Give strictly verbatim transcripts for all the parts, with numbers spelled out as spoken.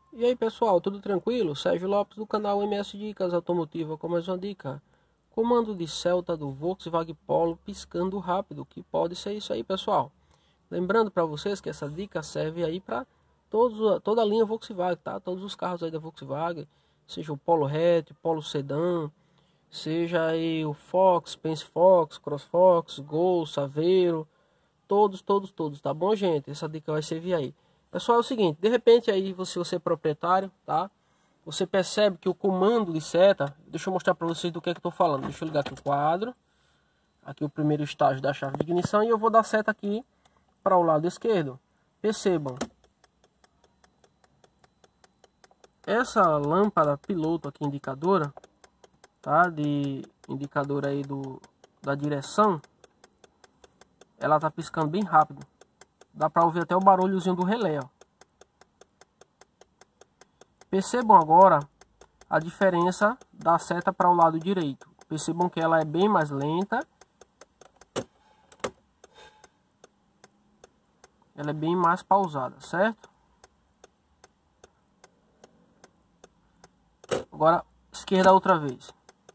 E aí pessoal, tudo tranquilo? Sérgio Lopes do canal M S Dicas Automotiva com mais uma dica. Comando de Celta do Volkswagen Polo piscando rápido, que pode ser isso aí pessoal. Lembrando para vocês que essa dica serve aí para toda a linha Volkswagen, tá? Todos os carros aí da Volkswagen, seja o Polo Hatch, Polo Sedan, seja aí o Fox, Pense Fox, Cross Fox, Gol, Saveiro, todos, todos, todos, tá bom gente? Essa dica vai servir aí. Pessoal, é o seguinte, de repente aí você, você é proprietário, tá? Você percebe que o comando de seta, deixa eu mostrar para vocês do que é que eu tô falando. Deixa eu ligar aqui o quadro. Aqui o primeiro estágio da chave de ignição e eu vou dar seta aqui para o lado esquerdo. Percebam. Essa lâmpada piloto aqui indicadora, tá? De indicadora aí do da direção, ela tá piscando bem rápido. Dá para ouvir até o barulhozinho do relé, ó. Percebam agora a diferença da seta para o lado direito. Percebam que ela é bem mais lenta. Ela é bem mais pausada, certo? Agora, esquerda outra vez.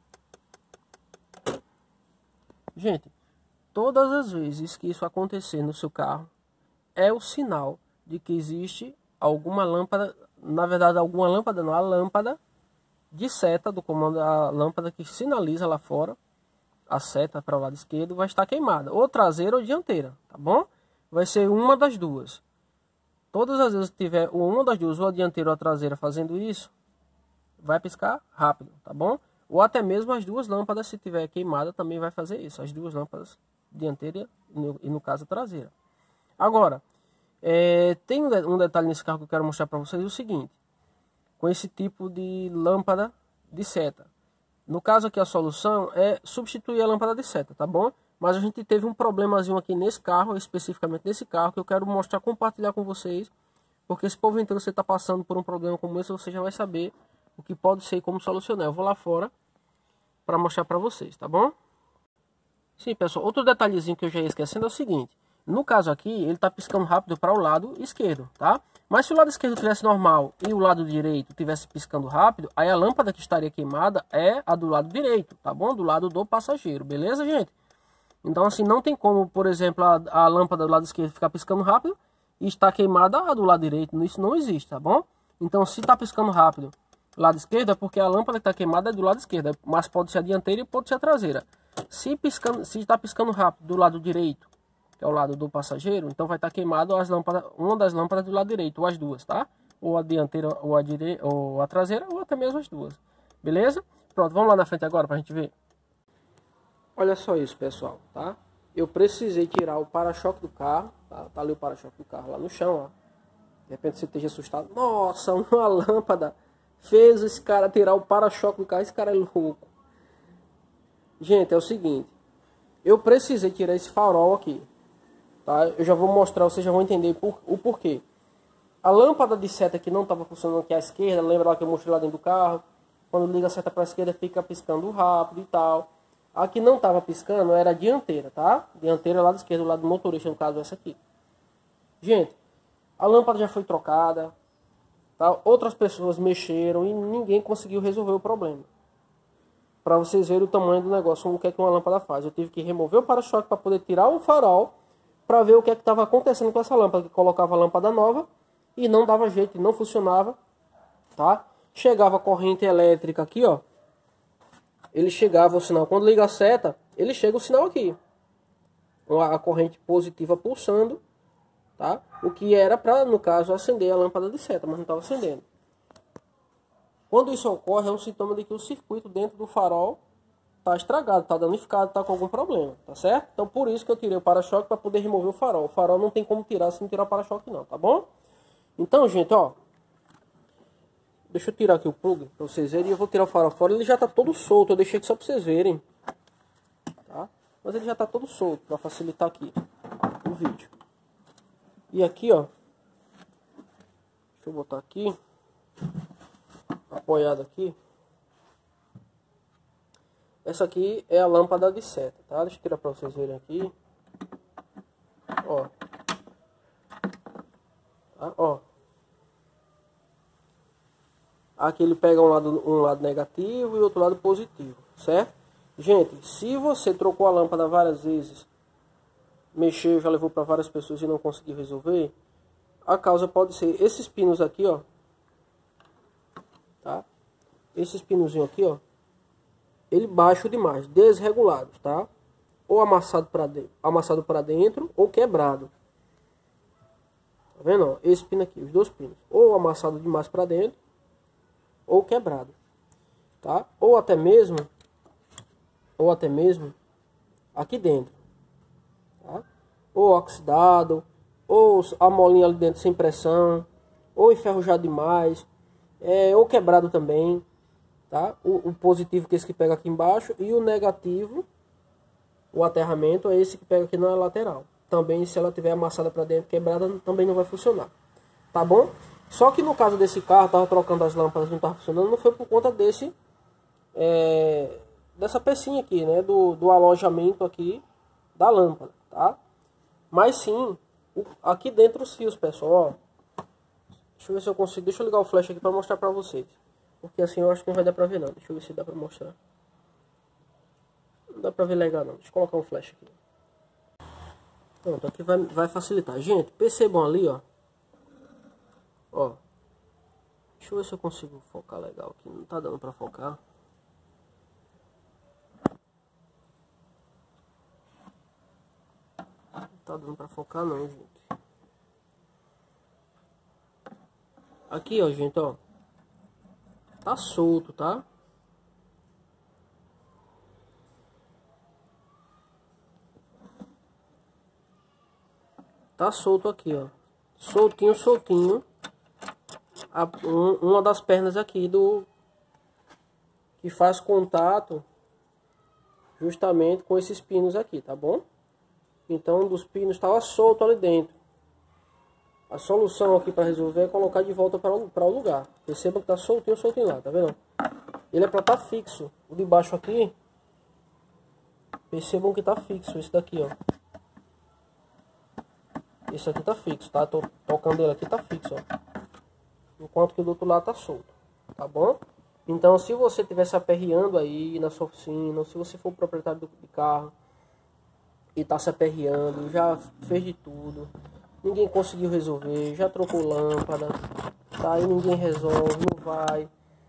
Gente, todas as vezes que isso acontecer no seu carro, é o sinal de que existe alguma lâmpada, na verdade alguma lâmpada não, a lâmpada de seta do comando, a lâmpada que sinaliza lá fora, a seta para o lado esquerdo vai estar queimada, ou traseira ou dianteira, tá bom? Vai ser uma das duas. Todas as vezes que tiver uma das duas, ou a dianteira ou a traseira fazendo isso, vai piscar rápido, tá bom? Ou até mesmo as duas lâmpadas, se tiver queimada, também vai fazer isso, as duas lâmpadas dianteira e no, e no caso a traseira. Agora, é, tem um detalhe nesse carro que eu quero mostrar para vocês, é o seguinte. Com esse tipo de lâmpada de seta. No caso aqui a solução é substituir a lâmpada de seta, tá bom? Mas a gente teve um problemazinho aqui nesse carro, especificamente nesse carro, que eu quero mostrar, compartilhar com vocês. Porque se porventura você está passando por um problema como esse, você já vai saber o que pode ser e como solucionar. Eu vou lá fora para mostrar para vocês, tá bom? Sim, pessoal, outro detalhezinho que eu já ia esquecendo é o seguinte. No caso aqui, ele está piscando rápido para o lado esquerdo, tá? Mas se o lado esquerdo tivesse normal e o lado direito tivesse piscando rápido, aí a lâmpada que estaria queimada é a do lado direito, tá bom? Do lado do passageiro, beleza, gente? Então, assim, não tem como, por exemplo, a, a lâmpada do lado esquerdo ficar piscando rápido e estar queimada a do lado direito. Isso não existe, tá bom? Então, se está piscando rápido do lado esquerdo, é porque a lâmpada que está queimada é do lado esquerdo, mas pode ser a dianteira e pode ser a traseira. Se piscando, se está piscando rápido do lado direito, que é o lado do passageiro, então vai estar queimado as lâmpadas, uma das lâmpadas do lado direito, ou as duas, tá? Ou a dianteira, ou a, dire... ou a traseira, ou até mesmo as duas. Beleza? Pronto, vamos lá na frente agora pra gente ver. Olha só isso, pessoal, tá? Eu precisei tirar o para-choque do carro, tá? Tá ali o para-choque do carro lá no chão, ó. De repente você esteja assustado. Nossa, uma lâmpada fez esse cara tirar o para-choque do carro, esse cara é louco. Gente, é o seguinte. Eu precisei tirar esse farol aqui. Tá? Eu já vou mostrar, vocês já vão entender por, o porquê. A lâmpada de seta que não estava funcionando aqui à esquerda, lembra lá que eu mostrei lá dentro do carro? Quando liga a seta para a esquerda fica piscando rápido e tal. A que não estava piscando era a dianteira, tá? Dianteira lá da esquerda, do lado do motorista, no caso essa aqui. Gente, a lâmpada já foi trocada, tá? Outras pessoas mexeram e ninguém conseguiu resolver o problema. Para vocês verem o tamanho do negócio, o que é que uma lâmpada faz. Eu tive que remover o para-choque para poder tirar o farol, para ver o que é que estava acontecendo com essa lâmpada, que colocava a lâmpada nova e não dava jeito, não funcionava, tá? Chegava a corrente elétrica aqui, ó. Ele chegava o sinal, quando liga a seta, ele chega o sinal aqui. A corrente positiva pulsando, tá? O que era para, no caso, acender a lâmpada de seta, mas não estava acendendo. Quando isso ocorre, é um sintoma de que o circuito dentro do farol tá estragado, tá danificado, tá com algum problema, tá certo? Então por isso que eu tirei o para-choque para poder remover o farol. O farol não tem como tirar se não tirar o para-choque não, tá bom? Então, gente, ó. Deixa eu tirar aqui o plug para vocês verem. Eu vou tirar o farol fora, ele já tá todo solto, eu deixei aqui só para vocês verem. Tá? Mas ele já tá todo solto para facilitar aqui o vídeo. E aqui, ó. Deixa eu botar aqui. Apoiado aqui. Essa aqui é a lâmpada de seta, tá? Deixa eu tirar para vocês verem aqui. Ó. Tá? Ó. Aqui ele pega um lado, um lado negativo e outro lado positivo, certo? Gente, se você trocou a lâmpada várias vezes, mexeu, já levou para várias pessoas e não conseguiu resolver, a causa pode ser esses pinos aqui, ó. Tá? Esses pinozinhos aqui, ó. Ele baixo demais, desregulados, tá? Ou amassado para dentro, amassado para dentro ou quebrado. Tá vendo, ó? Esse pino aqui, os dois pinos. Ou amassado demais para dentro ou quebrado, tá? Ou até mesmo ou até mesmo aqui dentro, tá? Ou oxidado, ou a molinha ali dentro sem pressão, ou enferrujado demais, é, ou quebrado também, tá? O, o positivo que é esse que pega aqui embaixo e o negativo, o aterramento, é esse que pega aqui na lateral. Também, se ela tiver amassada para dentro, quebrada, também não vai funcionar, tá bom? Só que no caso desse carro, tava trocando as lâmpadas, não tava funcionando, não foi por conta desse é, dessa pecinha aqui, né, do, do alojamento aqui da lâmpada, tá? Mas sim, o, aqui dentro os fios, pessoal, ó. Deixa eu ver se eu consigo, deixa eu ligar o flash aqui para mostrar para vocês, porque assim eu acho que não vai dar para ver não. Deixa eu ver se dá para mostrar. Não dá para ver legal não, deixa eu colocar um flash aqui. Pronto, aqui vai, vai facilitar. Gente, percebam ali, ó. Ó, deixa eu ver se eu consigo focar legal aqui. Não tá dando pra focar. Não tá dando pra focar não, gente. Aqui, ó, gente, ó. Tá solto, tá? Tá solto aqui, ó. Soltinho, soltinho. A, um, uma das pernas aqui do que faz contato justamente com esses pinos aqui, tá bom? Então um dos pinos estava solto ali dentro. A solução aqui para resolver é colocar de volta para o, para o lugar. Perceba que tá soltinho, soltinho lá, tá vendo? Ele é para estar fixo. O de baixo aqui, percebam que tá fixo esse daqui, ó. Esse aqui tá fixo, tá? Tô tocando ele aqui, tá fixo, ó. Enquanto que o do outro lado tá solto, tá bom? Então, se você estiver se aperreando aí na sua oficina, se você for proprietário do de carro e tá se aperreando, já fez de tudo, ninguém conseguiu resolver, já trocou lâmpada, tá aí, ninguém resolve, não vai.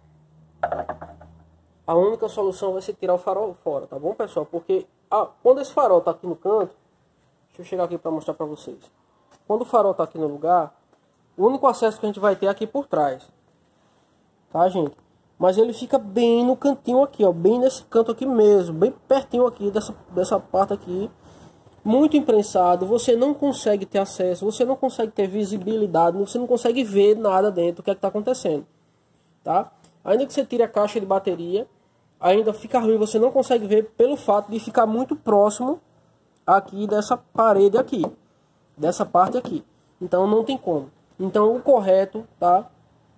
A única solução vai ser tirar o farol fora, tá bom, pessoal? Porque ah, quando esse farol tá aqui no canto, deixa eu chegar aqui para mostrar para vocês. Quando o farol tá aqui no lugar, o único acesso que a gente vai ter é aqui por trás. Tá, gente? Mas ele fica bem no cantinho aqui, ó. Bem nesse canto aqui mesmo. Bem pertinho aqui dessa, dessa parte aqui. Muito imprensado. Você não consegue ter acesso. Você não consegue ter visibilidade. Você não consegue ver nada dentro do que é que tá acontecendo. Tá? Ainda que você tire a caixa de bateria, ainda fica ruim. Você não consegue ver pelo fato de ficar muito próximo aqui dessa parede aqui. Dessa parte aqui. Então não tem como. Então o correto, tá?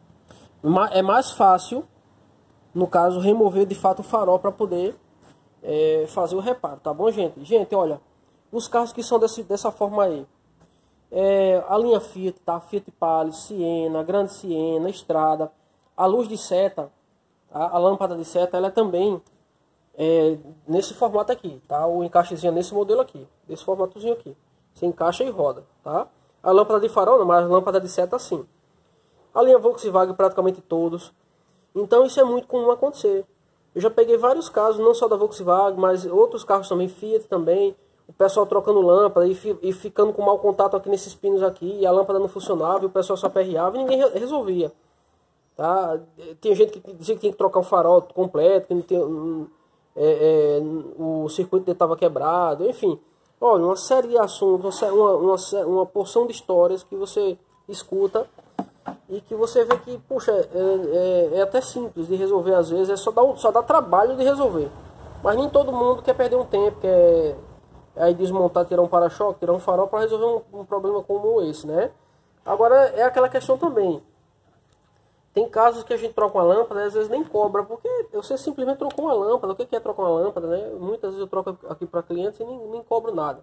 É mais fácil, no caso, remover de fato o farol para poder é, fazer o reparo, tá bom, gente? Gente, olha, os carros que são desse, dessa forma aí, é, a linha Fiat, tá? Fiat Palio, Siena, Grande Siena, Estrada, a luz de seta, tá? A lâmpada de seta, ela é também é, nesse formato aqui, tá? O encaixezinho nesse modelo aqui, desse formatozinho aqui, você encaixa e roda, tá? A lâmpada de farol não, mas a lâmpada de seta sim. A linha Volkswagen praticamente todos. Então isso é muito comum acontecer. Eu já peguei vários casos, não só da Volkswagen, mas outros carros também, Fiat também. O pessoal trocando lâmpada e, fi, e ficando com mau contato aqui nesses pinos aqui. E a lâmpada não funcionava, e o pessoal só aperreava e ninguém resolvia. Tá? Tem gente que dizia que tinha que trocar o farol completo, que não tinha, é, é, o circuito estava quebrado, enfim. Olha, uma série de assuntos, uma, uma, uma porção de histórias que você escuta e que você vê que, puxa, é, é, é até simples de resolver às vezes, é só dá, só dá trabalho de resolver. Mas nem todo mundo quer perder um tempo, quer aí desmontar, tirar um para-choque, tirar um farol para resolver um, um problema como esse, né? Agora é aquela questão também. Tem casos que a gente troca uma lâmpada e às vezes nem cobra, porque você simplesmente trocou uma lâmpada. O que é trocar uma lâmpada, né? Muitas vezes eu troco aqui para clientes e nem, nem cobro nada.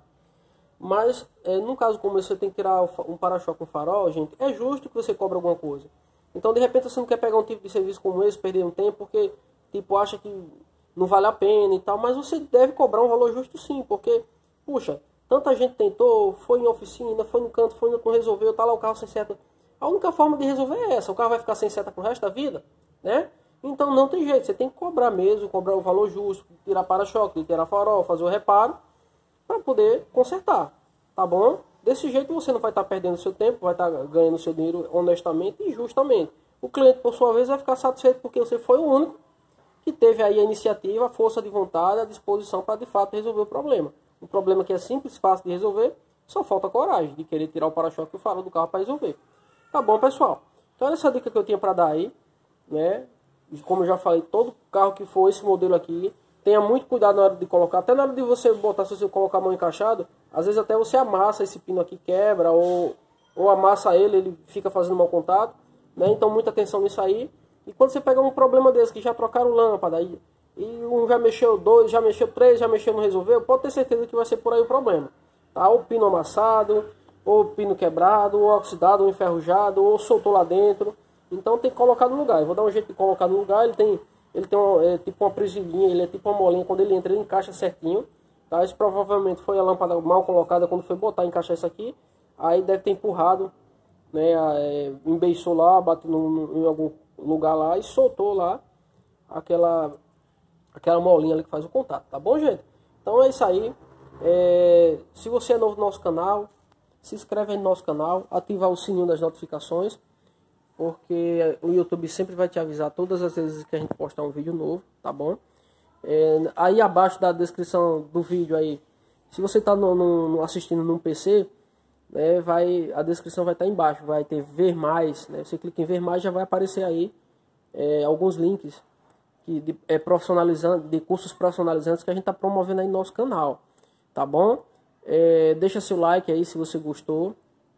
Mas, é, num caso como esse, você tem que tirar um para-choque com farol, gente, é justo que você cobre alguma coisa. Então, de repente, você não quer pegar um tipo de serviço como esse, perder um tempo, porque, tipo, acha que não vale a pena e tal, mas você deve cobrar um valor justo sim, porque, puxa, tanta gente tentou, foi em oficina, foi no canto, foi no não resolveu, tá lá o carro sem seta. A única forma de resolver é essa, o carro vai ficar sem seta pro resto da vida, né? Então não tem jeito, você tem que cobrar mesmo, cobrar o valor justo, tirar para-choque, tirar farol, fazer o reparo, para poder consertar, tá bom? Desse jeito você não vai estar perdendo seu tempo, vai estar ganhando seu dinheiro honestamente e justamente. O cliente, por sua vez, vai ficar satisfeito porque você foi o único que teve aí a iniciativa, a força de vontade, a disposição para de fato resolver o problema. Um problema que é simples, fácil de resolver, só falta coragem de querer tirar o para-choque e o farol do carro para resolver. Tá bom, pessoal? Então essa dica que eu tinha para dar aí, né? Como eu já falei, todo carro que for esse modelo aqui, tenha muito cuidado na hora de colocar, até na hora de você botar, se você colocar a mão encaixada, às vezes até você amassa esse pino aqui, quebra, ou, ou amassa ele, ele fica fazendo mau contato, né? Então muita atenção nisso aí. E quando você pegar um problema desse, que já trocaram lâmpada, e, e um já mexeu, dois, já mexeu três, já mexeu, não resolveu, pode ter certeza que vai ser por aí o problema. Tá? Ou pino amassado, ou pino quebrado, ou oxidado, ou enferrujado, ou soltou lá dentro. Então tem que colocar no lugar. Eu vou dar um jeito de colocar no lugar. Ele tem, ele tem uma, é, tipo uma presilhinha, ele é tipo uma molinha. Quando ele entra, ele encaixa certinho. Tá? Isso provavelmente foi a lâmpada mal colocada quando foi botar, encaixar isso aqui. Aí deve ter empurrado, né, é, embeiçou lá, bateu no, no, em algum lugar lá e soltou lá aquela, aquela molinha ali que faz o contato. Tá bom, gente? Então é isso aí. É, se você é novo no nosso canal, se inscreve aí no nosso canal, ativa o sininho das notificações, porque o YouTube sempre vai te avisar todas as vezes que a gente postar um vídeo novo, tá bom? É, aí abaixo da descrição do vídeo aí, se você está no, no, assistindo num P C, né, vai, a descrição vai estar tá embaixo, vai ter ver mais, né? Você clica em ver mais, já vai aparecer aí é, alguns links que, de, é, profissionalizando, de cursos profissionalizantes que a gente está promovendo aí no nosso canal, tá bom? É, deixa seu like aí se você gostou,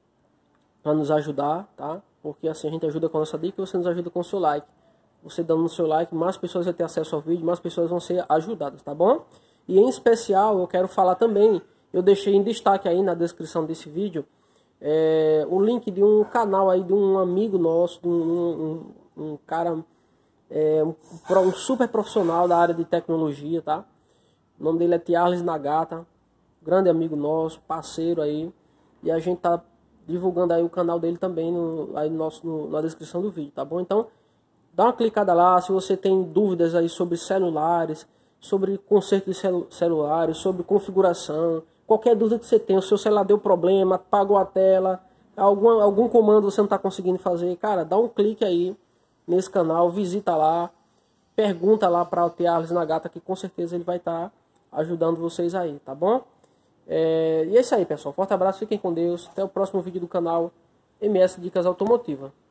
para nos ajudar, tá? Porque assim a gente ajuda com a nossa dica e você nos ajuda com o seu like. Você dando o seu like, mais pessoas vão ter acesso ao vídeo, mais pessoas vão ser ajudadas, tá bom? E em especial eu quero falar também, eu deixei em destaque aí na descrição desse vídeo, é, o link de um canal aí de um amigo nosso, de um, um, um cara, é, um, um super profissional da área de tecnologia, tá? O nome dele é Tiarles Nagata, grande amigo nosso, parceiro aí, e a gente tá divulgando aí o canal dele também no, aí no nosso, no, na descrição do vídeo, tá bom? Então, dá uma clicada lá, se você tem dúvidas aí sobre celulares, sobre conserto de celu celulares, sobre configuração, qualquer dúvida que você tenha, o seu celular deu problema, apagou a tela, algum, algum comando você não está conseguindo fazer, cara, dá um clique aí nesse canal, visita lá, pergunta lá para o Tiarles Nagata, que com certeza ele vai estar tá ajudando vocês aí, tá bom? É, e é isso aí, pessoal. Forte abraço, fiquem com Deus. Até o próximo vídeo do canal M S Dicas Automotivas.